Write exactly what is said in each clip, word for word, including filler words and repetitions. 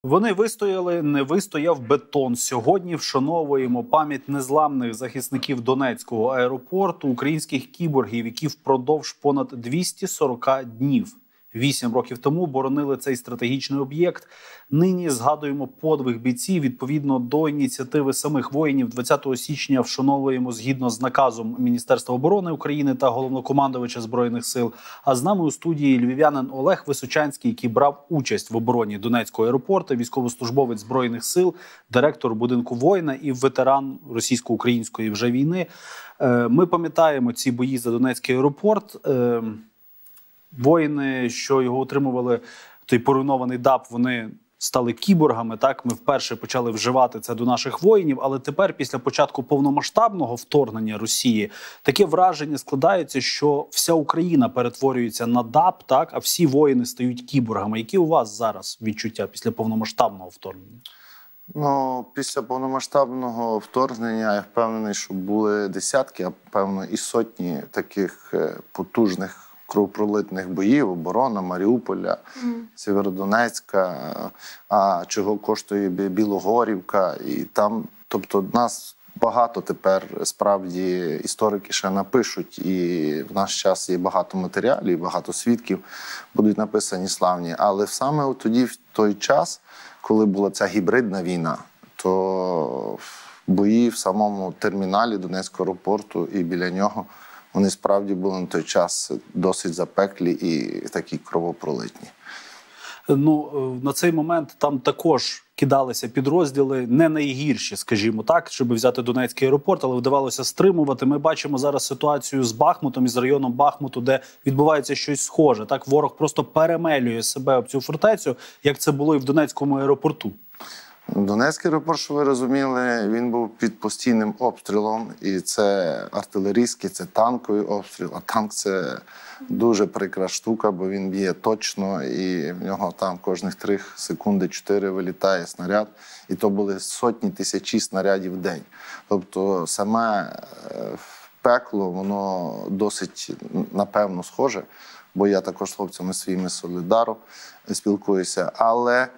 Вони вистояли, не вистояв бетон. Сьогодні вшановуємо пам'ять незламних захисників Донецького аеропорту, українських кіборгів, які впродовж понад двісті сорок днів, вісім років тому, боронили цей стратегічний об'єкт. Нині згадуємо подвиг бійців відповідно до ініціативи самих воїнів. двадцятого січня вшановуємо згідно з наказом Міністерства оборони України та головнокомандувача Збройних сил. А з нами у студії львів'янин Олег Височанський, який брав участь в обороні Донецького аеропорту, військовослужбовець Збройних сил, директор будинку воїна і ветеран російсько-української вже війни. Ми пам'ятаємо ці бої за Донецький аеропорт. Воїни, що його отримували, той поруйнований ДАП, вони стали кіборгами, так? Ми вперше почали вживати це до наших воїнів, але тепер, після початку повномасштабного вторгнення Росії, таке враження складається, що вся Україна перетворюється на ДАП, так? А всі воїни стають кіборгами. Які у вас зараз відчуття після повномасштабного вторгнення? Ну, після повномасштабного вторгнення, я впевнений, що були десятки, а певно і сотні таких потужних кровопролитних боїв, оборона Маріуполя, mm. Сєвєродонецька, а чого коштує Білогорівка. І там, тобто, нас багато тепер, справді, історики ще напишуть, і в наш час є багато матеріалів, багато свідків будуть написані славні. Але саме тоді, в той час, коли була ця гібридна війна, то бої в самому терміналі Донецького аеропорту і біля нього, вони справді були на той час досить запеклі і такі кровопролитні. Ну, на цей момент там також кидалися підрозділи не найгірші, скажімо так, щоб взяти Донецький аеропорт, але вдавалося стримувати. Ми бачимо зараз ситуацію з Бахмутом і з районом Бахмуту, де відбувається щось схоже. Так, ворог просто перемелює себе об цю фортецю, як це було і в Донецькому аеропорту. Донецький аеропорт, що ви розуміли, він був під постійним обстрілом, і це артилерійський, це танковий обстріл, а танк – це дуже прикра штука, бо він б'є точно, і в нього там кожних три секунди чотири вилітає снаряд, і то були сотні, тисячі снарядів в день. Тобто саме пекло, воно досить, напевно, схоже, бо я також з хлопцями своїми солідаром спілкуюся, але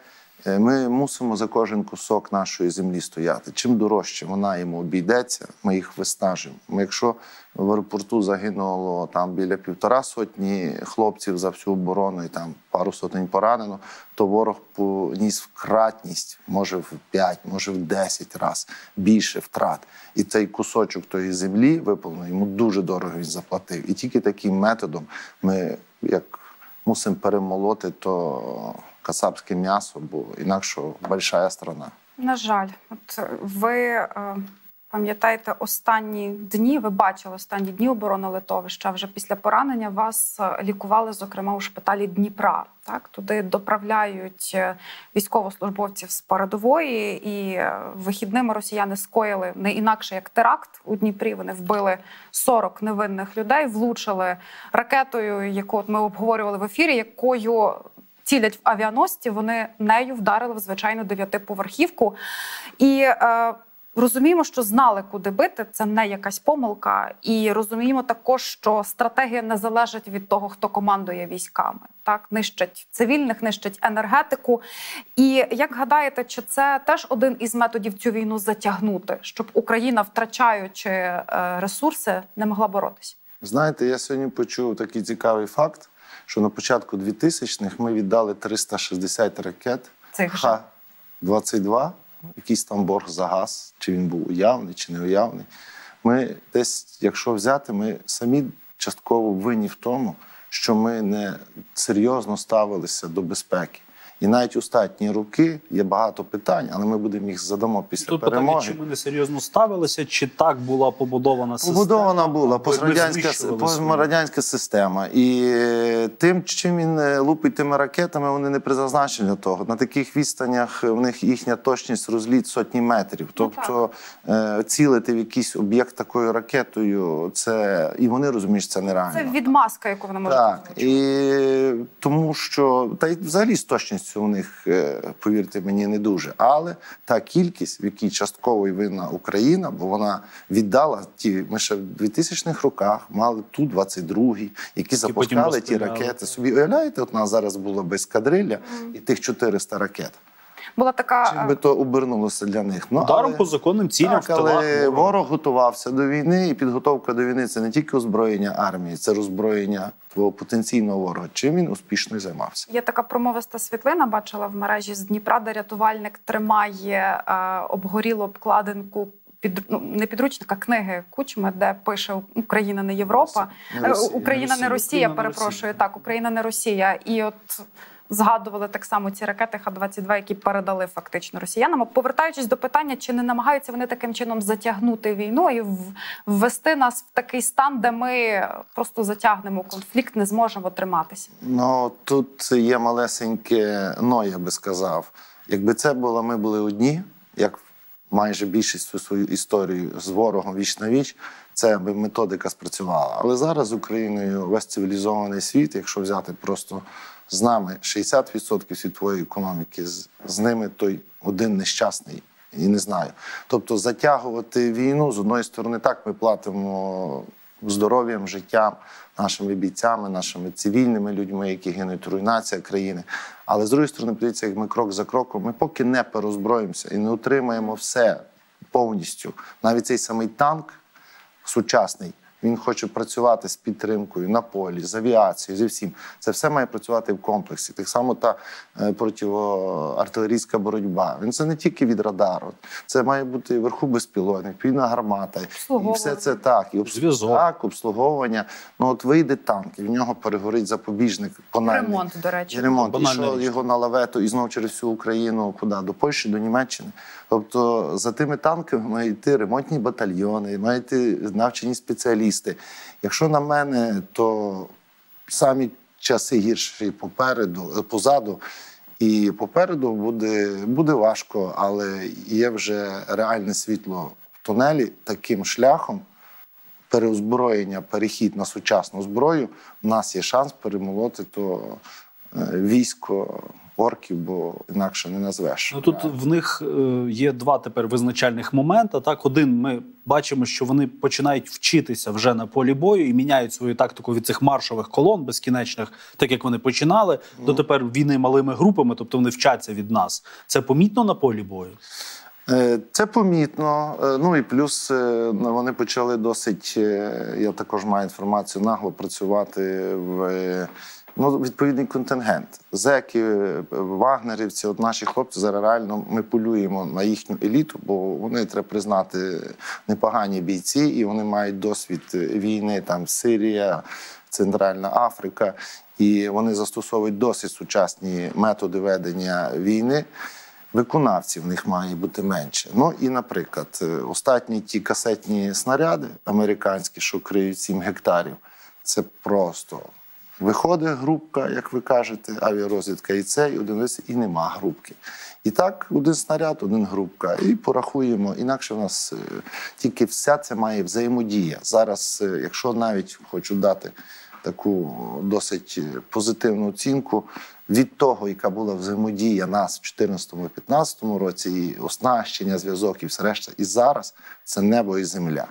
ми мусимо за кожен кусок нашої землі стояти. Чим дорожче вона йому обійдеться, ми їх виснажимо. Ми, якщо в аеропорту загинуло там біля півтора сотні хлопців за всю оборону і там пару сотень поранено, то ворог поніс в кратність, може в п'ять, може в десять разів більше втрат. І цей кусочок тої землі випало, йому дуже дорого він заплатив. І тільки таким методом ми, як мусимо перемолоти то кацапське м'ясо, бо інакше большая страна. На жаль. От ви е, пам'ятаєте останні дні, ви бачили останні дні оборони литовища. Вже після поранення вас лікували, зокрема, у шпиталі Дніпра. Так? Туди доправляють військовослужбовців з передової, і вихідними росіяни скоїли не інакше, як теракт у Дніпрі. Вони вбили сорок невинних людей, влучили ракетою, яку от ми обговорювали в ефірі, якою цілять в авіаносці, вони нею вдарили в звичайну дев'ятиповерхівку. І е, розуміємо, що знали, куди бити, це не якась помилка. І розуміємо також, що стратегія не залежить від того, хто командує військами. Так, нищать цивільних, нищать енергетику. І як гадаєте, чи це теж один із методів цю війну затягнути, щоб Україна, втрачаючи е, ресурси, не могла боротися? Знаєте, я сьогодні почув такий цікавий факт, що на початку двохтисячних ми віддали триста шістдесят ракет Х двадцять два, якийсь там борг за газ, чи він був уявний, чи не уявний. Ми десь, якщо взяти, ми самі частково винні в тому, що ми не серйозно ставилися до безпеки. І навіть останні роки є багато питань, але ми будемо їх задамо після Тут перемоги. Тут питання, чи ми не серйозно ставилися, чи так була побудована система? Побудована була пострадянська, пострадянська система. І тим, чим він лупить тими ракетами, вони не призначені для того. На таких відстанях в них їхня точність розліт сотні метрів. Тобто ну, цілити в якийсь об'єкт такою ракетою, це і вони розуміють, що це нереально. Це відмазка, яку вони можуть Так, і тому що, та й взагалі з точністю у них, повірте мені, не дуже. Але та кількість, в якій частково і винна Україна, бо вона віддала ті, ми ще в двохтисячних роках мали Ту двадцять другий, які запускали ті ракети. Собі уявляєте, от у нас зараз було без ескадрилля і тих чотириста ракет. Була така... Чим би то обернулося для них. Ну, Ударом але, по законним цілям. так, але ворог готувався до війни, і підготовка до війни – це не тільки озброєння армії, це роззброєння твого потенційного ворога. Чим він успішно і займався. Є така промовиста світлина, бачила в мережі з Дніпра, де рятувальник тримає е, обгорілу обкладинку під, ну, не підручника, книги Кучми, де пише «Україна не Європа», не Росія, «Україна не Росія», Україна, перепрошую, не так, «Україна не Росія». І от згадували так само ці ракети Х двадцять два, які передали фактично росіянам. Повертаючись до питання, чи не намагаються вони таким чином затягнути війну і ввести нас в такий стан, де ми просто затягнемо конфлікт, не зможемо триматися? Ну, тут є малесеньке «но», я би сказав. Якби це було, ми були одні, як майже більшість свою історію з ворогом віч на віч, це би методика спрацювала. Але зараз з Україною весь цивілізований світ, якщо взяти просто з нами шістдесят відсотків світової економіки, з, з ними той один нещасний, і не знаю. Тобто затягувати війну, з одної сторони, так ми платимо здоров'ям, життям, нашими бійцями, нашими цивільними людьми, які гинуть, руйнація країни. Але з другої сторони, подивіться, як ми крок за кроком, ми поки не переозброїмося і не отримаємо все повністю. Навіть цей самий танк сучасний, він хоче працювати з підтримкою на полі, з авіацією, зі всім. Це все має працювати в комплексі. Так само та е, протиартилерійська боротьба. Він це не тільки від радару. Це має бути вверху безпілотник, відповідна гармата. І все це так. І Зв'язок. Так, обслуговування. Ну от вийде танк, і в нього перегорить запобіжник. Банальний. Ремонт, до речі. І ремонт. І що річ. його на лавету, і знову через всю Україну, куди? До Польщі, до Німеччини. Тобто за тими танками мають йти ремонтні батальйони, мають йти навчені спеціалісти. Якщо на мене, то самі часи гірші попереду, позаду, і попереду буде, буде важко, але є вже реальне світло в тунелі. Таким шляхом переозброєння, перехід на сучасну зброю, у нас є шанс перемолоти то військо орків, бо інакше не назвеш. Ну, тут в них е, є два тепер визначальних моменти. Так, один, ми бачимо, що вони починають вчитися вже на полі бою і міняють свою тактику від цих маршових колон безкінечних, так як вони починали, mm. до тепер війни малими групами, тобто вони вчаться від нас. Це помітно на полі бою? Це помітно. Ну і плюс вони почали досить, я також маю інформацію, нагло працювати в ну, відповідний контингент. Зеки, вагнерівці, от наші хлопці зараз реально ми полюємо на їхню еліту, бо вони, треба признати, непогані бійці, і вони мають досвід війни, там Сирія, Центральна Африка, і вони застосовують досить сучасні методи ведення війни. Виконавців в них має бути менше. Ну і, наприклад, останні ті касетні снаряди американські, що криють сім гектарів, це просто виходить групка, як ви кажете, авіарозвідка і це, і один висить, і нема групки. І так, один снаряд, один групка, і порахуємо. Інакше в нас тільки вся це має взаємодія. Зараз, якщо навіть хочу дати таку досить позитивну оцінку, від того, яка була взаємодія нас в чотирнадцятому-п'ятнадцятому році, і оснащення, зв'язок і все решта, і зараз це небо і земля.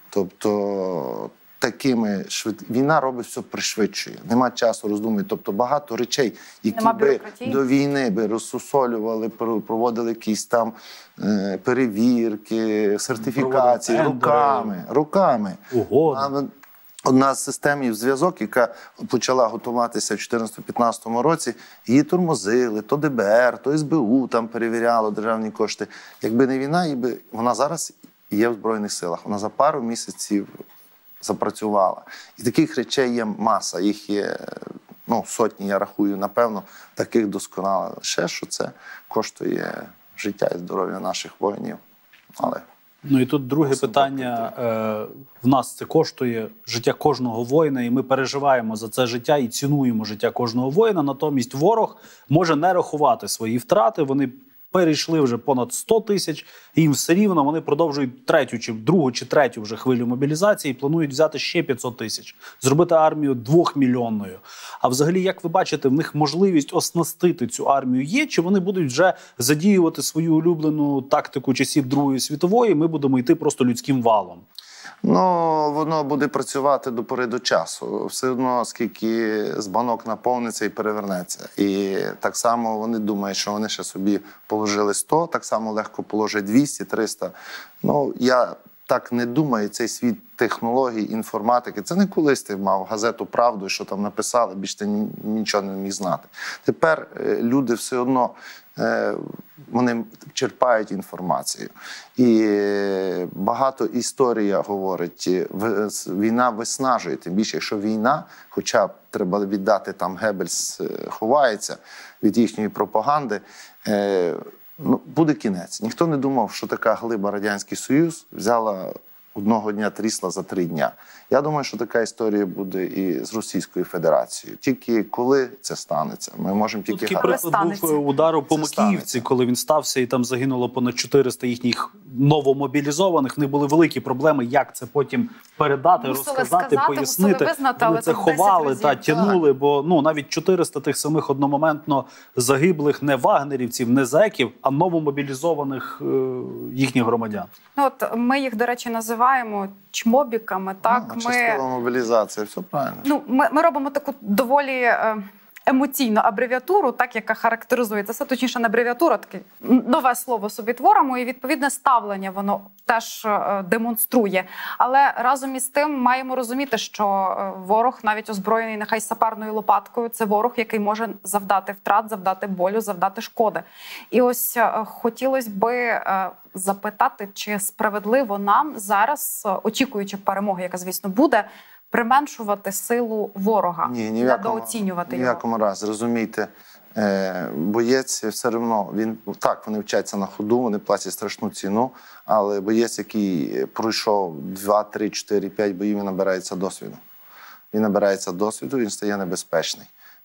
Тобто такими швид... війна робить все пришвидшує. Нема часу роздумувати. Тобто багато речей, які би до війни би розсусолювали, проводили якісь там е, перевірки, сертифікації руками. Руками. Угодно. Одна з систем зв'язок, яка почала готуватися в чотирнадцятому-п'ятнадцятому році, її тормозили, то Де Бе Ер, то Ес Бе У там перевіряло державні кошти. Якби не війна, вона зараз є в Збройних силах. Вона за пару місяців запрацювала. І таких речей є маса. Їх є ну, сотні, я рахую, напевно, таких досконало. Ще, що це коштує життя і здоров'я наших воїнів. Але... Ну і тут друге питання. Е, в нас це коштує життя кожного воїна, і ми переживаємо за це життя і цінуємо життя кожного воїна. Натомість ворог може не рахувати свої втрати. Вони перейшли вже понад сто тисяч, і їм все рівно вони продовжують третю, чи другу, чи третю вже хвилю мобілізації і планують взяти ще п'ятсот тисяч, зробити армію двохмільйонною. А взагалі, як ви бачите, в них можливість оснастити цю армію є, чи вони будуть вже задіювати свою улюблену тактику часів Другої світової, ми будемо йти просто людським валом? Ну, воно буде працювати до пори до часу. Все одно, скільки з банок наповниться і перевернеться. І так само вони думають, що вони ще собі положили сто, так само легко положить двісті, триста. Ну, я так не думаю, цей світ технологій, інформатики. Це не колись ти мав газету «Правду», що там написали, більш ти нічого не міг знати. Тепер люди все одно, вони черпають інформацію. І багато історія говорить, війна виснажує, тим більше, якщо війна, хоча б треба віддати, там Геббельс ховається від їхньої пропаганди, ну, буде кінець. Ніхто не думав, що така глиба Радянський Союз взяла одного дня трісла за три дня. Я думаю, що така історія буде і з Російською Федерацією. Тільки коли це станеться, ми можемо тільки... Такий приклад був удару по Макіївці, коли він стався і там загинуло понад чотириста їхніх новомобілізованих. В них були великі проблеми, як це потім передати, мусили розказати, сказати, пояснити. Визнати, вони це ховали та тягнули, бо ну, навіть чотириста тих самих одномоментно загиблих не вагнерівців, не зеків, а новомобілізованих е, їхніх громадян. Ну, от ми їх, до речі, називаємо чмобіками, так? А, часткова мобілізація, все правильно. Ну, ми, ми робимо таку доволі емоційну абревіатуру, так, яка характеризується. Це, точніше, не абревіатура, таке нове слово собі творимо, і відповідне ставлення воно теж демонструє. Але разом із тим маємо розуміти, що ворог, навіть озброєний нехай саперною лопаткою, це ворог, який може завдати втрат, завдати болю, завдати шкоди. І ось хотілося би запитати, чи справедливо нам зараз, очікуючи перемоги, яка, звісно, буде, применшувати силу ворога, ні, ні недооцінювати його? Ні в якому разі. Розумійте, боєць все одно, він, так, вони вчаться на ходу, вони платять страшну ціну, але боєць, який пройшов два, три, чотири, п'ять боїв, він набирається досвіду. Він набирається досвіду, він стає небезпечний.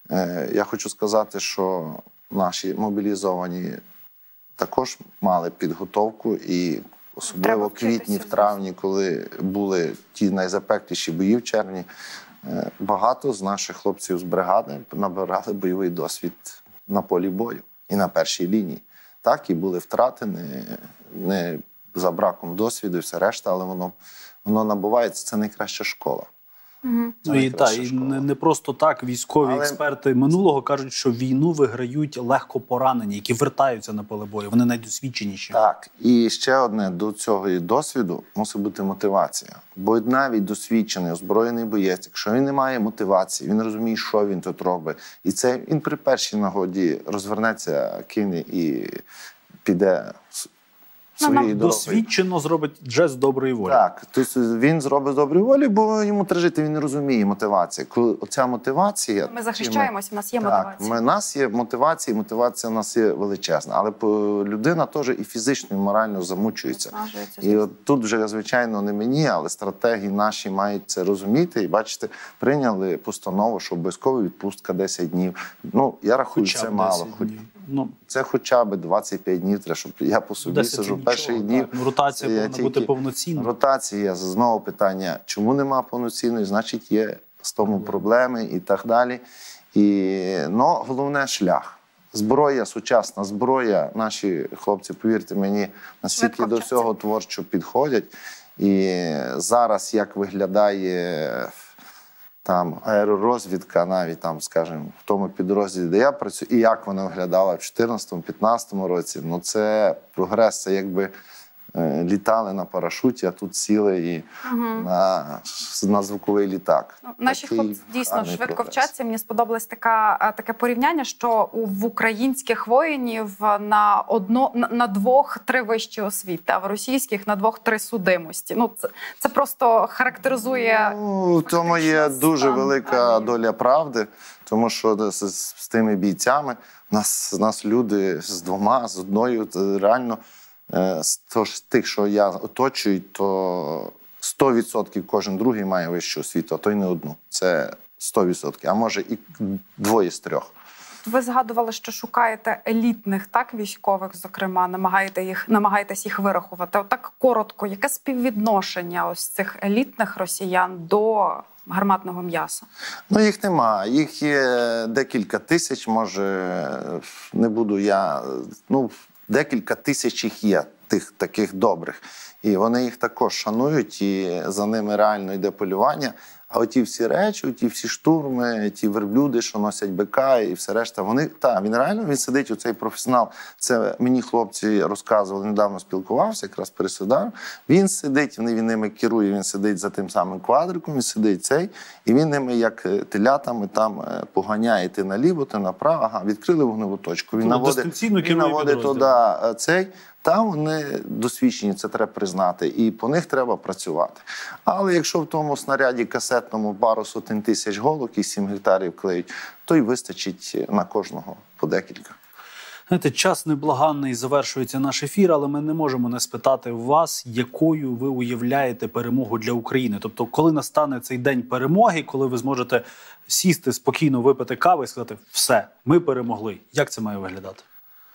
Я хочу сказати, що наші мобілізовані також мали підготовку і особливо в квітні, в травні, коли були ті найзапекліші бої в червні, багато з наших хлопців з бригади набирали бойовий досвід на полі бою і на першій лінії. Так, і були втрати, не, не за браком досвіду і все решта, але воно, воно набувається, це найкраща школа. Угу. Ну, і, та, і не, не просто так військові Але... експерти минулого кажуть, що війну виграють легко поранені, які вертаються на поле бою, вони найдосвідченіші. Так, і ще одне, до цього досвіду мусить бути мотивація. Бо навіть досвідчений, озброєний боєць, якщо він не має мотивації, він розуміє, що він тут робить, і це він при першій нагоді розвернеться, кине і піде своєю дорогою. Досвідчено зробить жест доброї волі. Так, тобто він зробить доброї волі, бо йому треба жити, він не розуміє мотивації. Коли оця мотивація... Ми захищаємося, в нас є так, мотивація. Так, у нас є мотивація, мотивація в нас є величезна. Але людина теж і фізично, і морально замучується. І от тут вже, звичайно, не мені, але стратегії наші мають це розуміти. І, бачите, прийняли постанову, що обов'язкова відпустка десять днів. Ну, я рахую, хоча це мало. Ну, це хоча б двадцять п'ять днів, треба, щоб я по собі сижу перших днів. Ну, ротація повинна тільки... бути повноцінна. Ротація, знову питання, чому нема повноцінної, значить є з тому проблеми і так далі. І, ну, головне – шлях. Зброя, сучасна зброя, наші хлопці, повірте мені, наскільки до всього творчо підходять. І зараз, як виглядає... там аеророзвідка, навіть там, скажімо, в тому підрозділі, де я працюю, і як вона виглядала в чотирнадцятому-п'ятнадцятому році, ну це прогрес, це якби е, літали на парашуті, а тут сіли і угу. на, на звуковий літак. Ну, наші Такий хлопці дійсно швидко прогрес. Вчаться. Мені сподобалось така, таке порівняння, що у, в українських воїнів на, одно, на, на двох-три вищі освіти, а в російських на двох-три судимості. Ну, це, це просто характеризує... Ну, в тому є дуже велика доля правди, тому що з, з тими бійцями у нас, нас люди з двома, з одною, реально, з тих, що я оточую, то сто відсотків кожен другий має вищу освіту, а то й не одну. Це сто відсотків, а може і двоє з трьох. Ви згадували, що шукаєте елітних, так, військових, зокрема, намагаєте їх, намагаєтесь їх вирахувати. Отак коротко, яке співвідношення ось цих елітних росіян до гарматного м'яса? Ну, їх нема. Їх є декілька тисяч, може, не буду я... Ну, декілька тисяч їх є, тих таких добрих. І вони їх також шанують, і за ними реально йде полювання. А оті всі речі, оті всі штурми, ті верблюди, що носять бика і все решта, вони, та, він реально, він сидить, оцей професіонал, це мені хлопці розказували, недавно спілкувався, якраз пересудар, він сидить, він, він ними керує, він сидить за тим самим квадриком, він сидить цей, і він ними, як телятами, там поганяє ти наліво, ти направо, ага, відкрили вогневу точку, він наводить, він наводить туди цей, там вони досвідчені, це треба признати, і по них треба працювати. Але якщо в тому снаряді касетному пару сотень тисяч голок і сім гектарів клеють, то й вистачить на кожного по декілька. Знаєте, час неблаганний, завершується наш ефір, але ми не можемо не спитати вас, якою ви уявляєте перемогу для України. Тобто, коли настане цей день перемоги, коли ви зможете сісти, спокійно випити кави і сказати «все, ми перемогли». Як це має виглядати?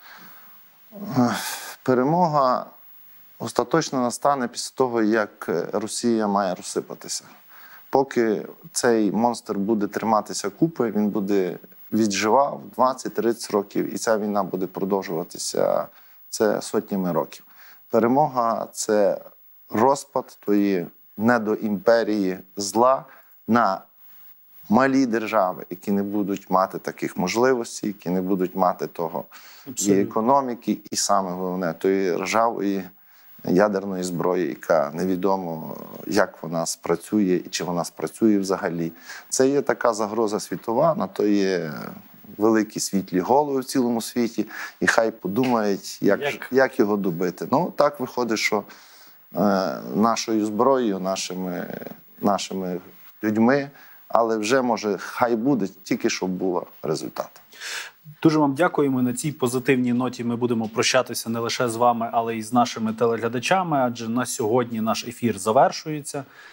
Перемога остаточно настане після того, як Росія має розсипатися. Поки цей монстр буде триматися купи, він буде відживав двадцять-тридцять років, і ця війна буде продовжуватися це сотнями років. Перемога – це розпад тої недоімперії зла на малі держави, які не будуть мати таких можливостей, які не будуть мати того і економіки, і саме головне, тої ржавої ядерної зброї, яка невідомо, як вона спрацює і чи вона спрацює взагалі. Це є така загроза світова, на то є великі світлі голови в цілому світі, і хай подумають, як, як? як його добити. Ну, так виходить, що е, нашою зброєю, нашими, нашими людьми, але вже, може, хай буде, тільки щоб був результат. Дуже вам дякуємо. На цій позитивній ноті ми будемо прощатися не лише з вами, але й з нашими телеглядачами, адже на сьогодні наш ефір завершується.